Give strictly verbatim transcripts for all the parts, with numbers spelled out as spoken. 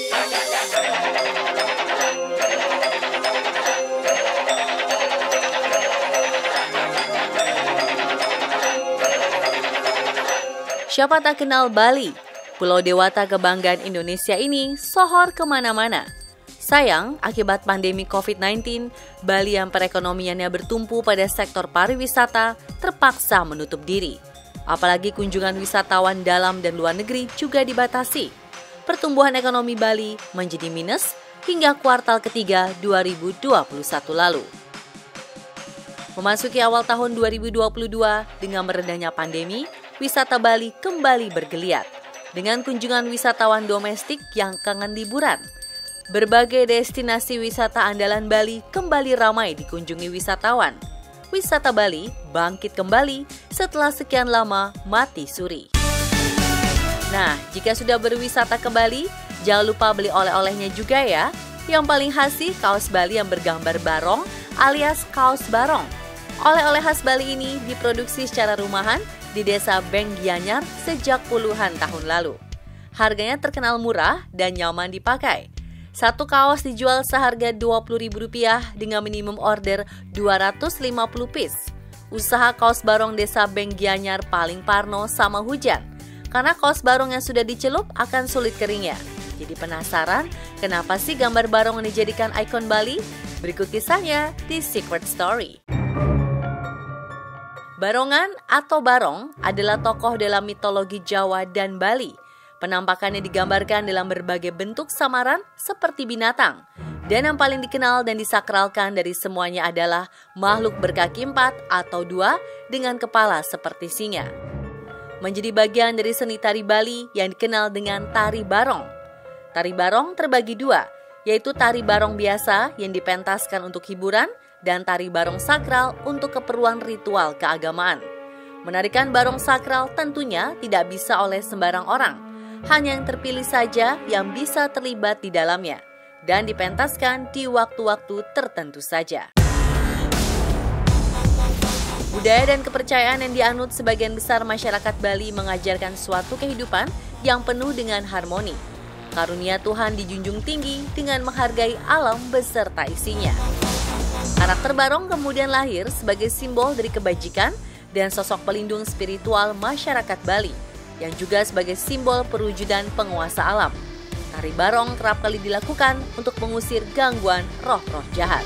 Siapa tak kenal Bali? Pulau dewata kebanggaan Indonesia ini sohor kemana-mana. Sayang, akibat pandemi covid sembilan belas, Bali yang perekonomiannya bertumpu pada sektor pariwisata terpaksa menutup diri. Apalagi kunjungan wisatawan dalam dan luar negeri juga dibatasi. Pertumbuhan ekonomi Bali menjadi minus hingga kuartal ketiga dua ribu dua puluh satu lalu. Memasuki awal tahun dua ribu dua puluh dua, dengan meredahnya pandemi, wisata Bali kembali bergeliat dengan kunjungan wisatawan domestik yang kangen liburan. Berbagai destinasi wisata andalan Bali kembali ramai dikunjungi wisatawan. Wisata Bali bangkit kembali setelah sekian lama mati suri. Nah, jika sudah berwisata ke Bali, jangan lupa beli oleh-olehnya juga ya. Yang paling khas sih kaos Bali yang bergambar barong alias kaos barong. Oleh-oleh khas Bali ini diproduksi secara rumahan di desa Beng Gianyar sejak puluhan tahun lalu. Harganya terkenal murah dan nyaman dipakai. Satu kaos dijual seharga dua puluh ribu rupiah dengan minimum order dua ratus lima puluh piece. Usaha kaos barong desa Beng Gianyar paling parno sama hujan. Karena kaos barong yang sudah dicelup akan sulit keringnya. Jadi penasaran kenapa sih gambar barong dijadikan ikon Bali? Berikut kisahnya di Secret Story. Barongan atau barong adalah tokoh dalam mitologi Jawa dan Bali. Penampakannya digambarkan dalam berbagai bentuk samaran seperti binatang. Dan yang paling dikenal dan disakralkan dari semuanya adalah makhluk berkaki empat atau dua dengan kepala seperti singa. Menjadi bagian dari seni tari Bali yang dikenal dengan tari barong. Tari barong terbagi dua, yaitu tari barong biasa yang dipentaskan untuk hiburan dan tari barong sakral untuk keperluan ritual keagamaan. Menarikan barong sakral tentunya tidak bisa oleh sembarang orang, hanya yang terpilih saja yang bisa terlibat di dalamnya dan dipentaskan di waktu-waktu tertentu saja. Budaya dan kepercayaan yang dianut sebagian besar masyarakat Bali mengajarkan suatu kehidupan yang penuh dengan harmoni. Karunia Tuhan dijunjung tinggi dengan menghargai alam beserta isinya. Karakter barong kemudian lahir sebagai simbol dari kebajikan dan sosok pelindung spiritual masyarakat Bali, yang juga sebagai simbol perwujudan penguasa alam. Tari barong kerap kali dilakukan untuk mengusir gangguan roh-roh jahat.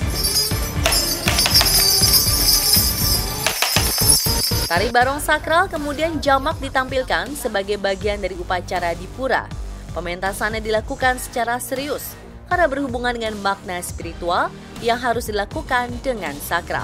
Tari barong sakral kemudian jamak ditampilkan sebagai bagian dari upacara di pura. Pementasannya dilakukan secara serius karena berhubungan dengan makna spiritual yang harus dilakukan dengan sakral.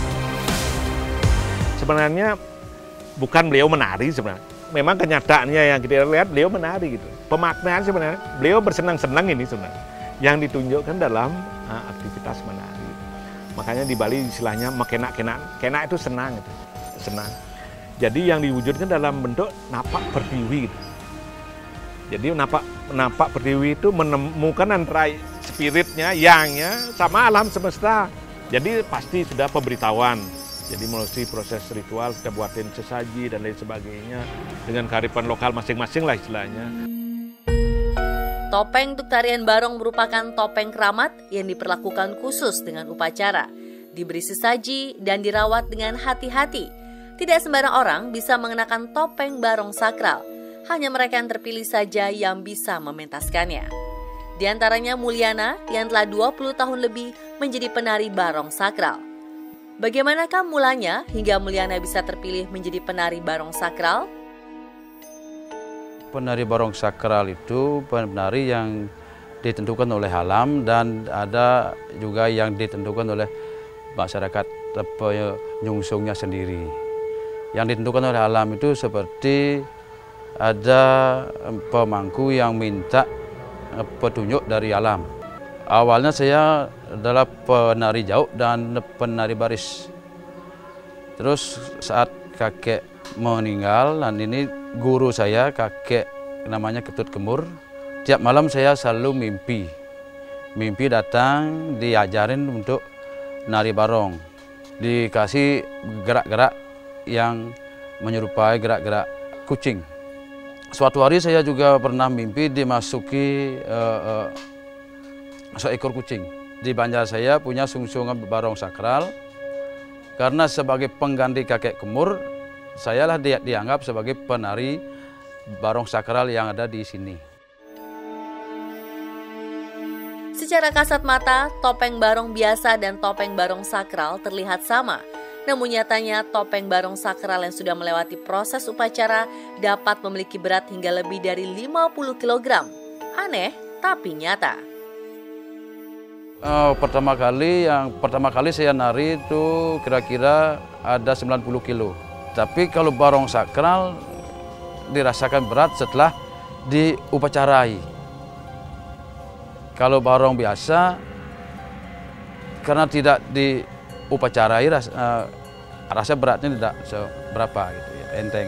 Sebenarnya bukan beliau menari sebenarnya. Memang kenyataannya yang kita lihat beliau menari gitu. Pemaknaan sebenarnya beliau bersenang-senang ini sebenarnya yang ditunjukkan dalam uh, aktivitas menari. Makanya di Bali istilahnya mekenak-kenak. Kenak itu senang gitu. Senang. Jadi yang diwujudkan dalam bentuk napak berdiri gitu. Jadi napak napak berdiri itu menemukan antara spiritnya, yangnya, sama alam semesta. Jadi pasti sudah pemberitahuan. Jadi melalui proses ritual kita buatin sesaji dan lain sebagainya dengan kearifan lokal masing-masing lah istilahnya. Topeng untuk tarian barong merupakan topeng keramat yang diperlakukan khusus dengan upacara. Diberi sesaji dan dirawat dengan hati-hati. Tidak sembarang orang bisa mengenakan topeng barong sakral. Hanya mereka yang terpilih saja yang bisa mementaskannya. Di antaranya Mulyana yang telah dua puluh tahun lebih menjadi penari barong sakral. Bagaimanakah mulanya hingga Mulyana bisa terpilih menjadi penari barong sakral? Penari barong sakral itu penari yang ditentukan oleh alam dan ada juga yang ditentukan oleh masyarakat penyungsungnya sendiri. Yang ditentukan oleh alam itu seperti ada pemangku yang minta petunjuk dari alam. Awalnya saya adalah penari jauh dan penari baris. Terus saat kakek meninggal, dan ini guru saya, kakek namanya Ketut Kemur, tiap malam saya selalu mimpi. Mimpi datang diajarin untuk nari barong. Dikasih gerak-gerak yang menyerupai gerak-gerak kucing. suatu hari saya juga pernah mimpi dimasuki uh, uh, seekor kucing. Di Banjar saya punya sungsungan barong sakral. Karena sebagai pengganti kakek Kemur, sayalah dia dianggap sebagai penari barong sakral yang ada di sini. Secara kasat mata, topeng barong biasa dan topeng barong sakral terlihat sama. Namun nyatanya topeng barong sakral yang sudah melewati proses upacara dapat memiliki berat hingga lebih dari lima puluh kilogram. Aneh, tapi nyata. Oh, pertama kali yang pertama kali saya nari itu kira-kira ada sembilan puluh kilo. Tapi kalau barong sakral dirasakan berat setelah diupacarai. Kalau barong biasa karena tidak diupacarai rasa, uh, rasa beratnya tidak seberapa gitu ya, enteng.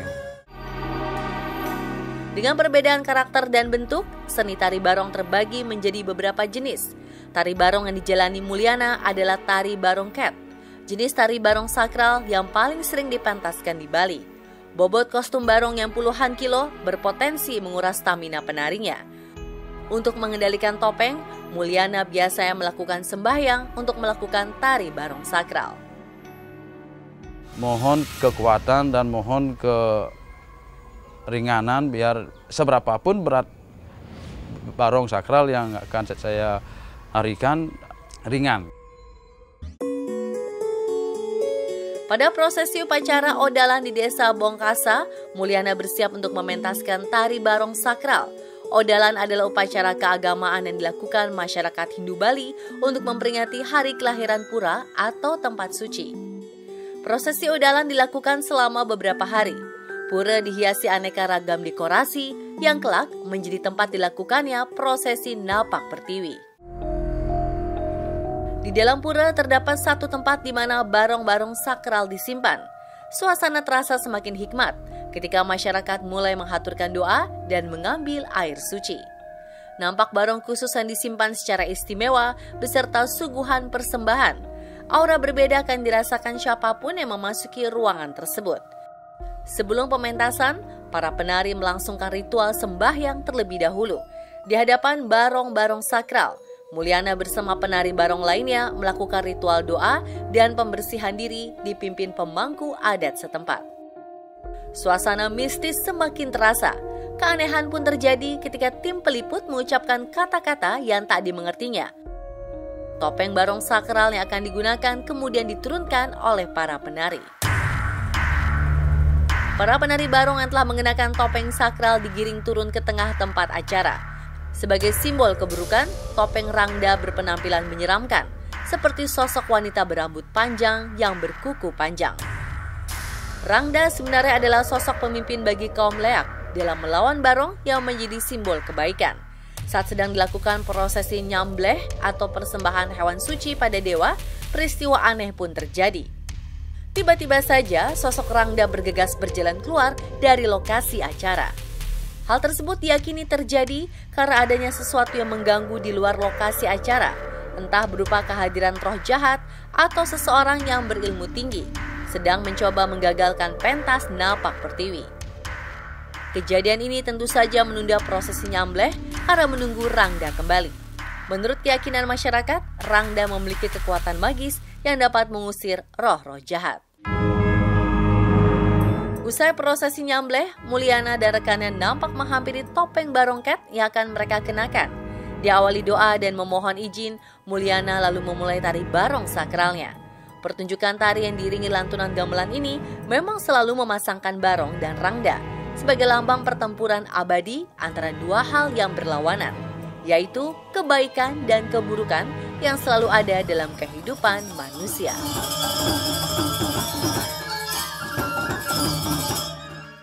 Dengan perbedaan karakter dan bentuk, seni tari barong terbagi menjadi beberapa jenis. Tari barong yang dijalani Mulyana adalah tari barong cat, jenis tari barong sakral yang paling sering dipentaskan di Bali. Bobot kostum barong yang puluhan kilo berpotensi menguras stamina penarinya. Untuk mengendalikan topeng, Mulyana biasanya melakukan sembahyang untuk melakukan tari barong sakral. Mohon kekuatan dan mohon keringanan biar seberapapun berat barong sakral yang akan saya harikan ringan. Pada prosesi upacara odalan di desa Bongkasa, Mulyana bersiap untuk mementaskan tari barong sakral. Odalan adalah upacara keagamaan yang dilakukan masyarakat Hindu Bali untuk memperingati hari kelahiran pura atau tempat suci. Prosesi odalan dilakukan selama beberapa hari. Pura dihiasi aneka ragam dekorasi yang kelak menjadi tempat dilakukannya prosesi napak pertiwi. Di dalam pura terdapat satu tempat di mana barong-barong sakral disimpan. Suasana terasa semakin hikmat ketika masyarakat mulai menghaturkan doa dan mengambil air suci. Nampak barong khusus yang disimpan secara istimewa beserta suguhan persembahan. Aura berbeda akan dirasakan siapapun yang memasuki ruangan tersebut. Sebelum pementasan, para penari melangsungkan ritual sembahyang terlebih dahulu di hadapan barong-barong sakral. Mulyana bersama penari barong lainnya melakukan ritual doa dan pembersihan diri dipimpin pemangku adat setempat. Suasana mistis semakin terasa. Keanehan pun terjadi ketika tim peliput mengucapkan kata-kata yang tak dimengertinya. Topeng barong sakral yang akan digunakan kemudian diturunkan oleh para penari. Para penari barong yang telah mengenakan topeng sakral digiring turun ke tengah tempat acara. Sebagai simbol keburukan, topeng Rangda berpenampilan menyeramkan, seperti sosok wanita berambut panjang yang berkuku panjang. Rangda sebenarnya adalah sosok pemimpin bagi kaum Leak dalam melawan barong yang menjadi simbol kebaikan. Saat sedang dilakukan prosesi nyambleh atau persembahan hewan suci pada dewa, peristiwa aneh pun terjadi. Tiba-tiba saja sosok Rangda bergegas berjalan keluar dari lokasi acara. Hal tersebut diyakini terjadi karena adanya sesuatu yang mengganggu di luar lokasi acara, entah berupa kehadiran roh jahat atau seseorang yang berilmu tinggi, sedang mencoba menggagalkan pentas napak pertiwi. Kejadian ini tentu saja menunda prosesi nyambleh karena menunggu Rangda kembali. Menurut keyakinan masyarakat, Rangda memiliki kekuatan magis yang dapat mengusir roh-roh jahat. Usai prosesi nyambleh, Mulyana dan rekannya nampak menghampiri topeng barong cat yang akan mereka kenakan. Diawali doa dan memohon izin, Mulyana lalu memulai tari barong sakralnya. Pertunjukan tari yang diiringi lantunan gamelan ini memang selalu memasangkan barong dan Rangda sebagai lambang pertempuran abadi antara dua hal yang berlawanan, yaitu kebaikan dan keburukan yang selalu ada dalam kehidupan manusia.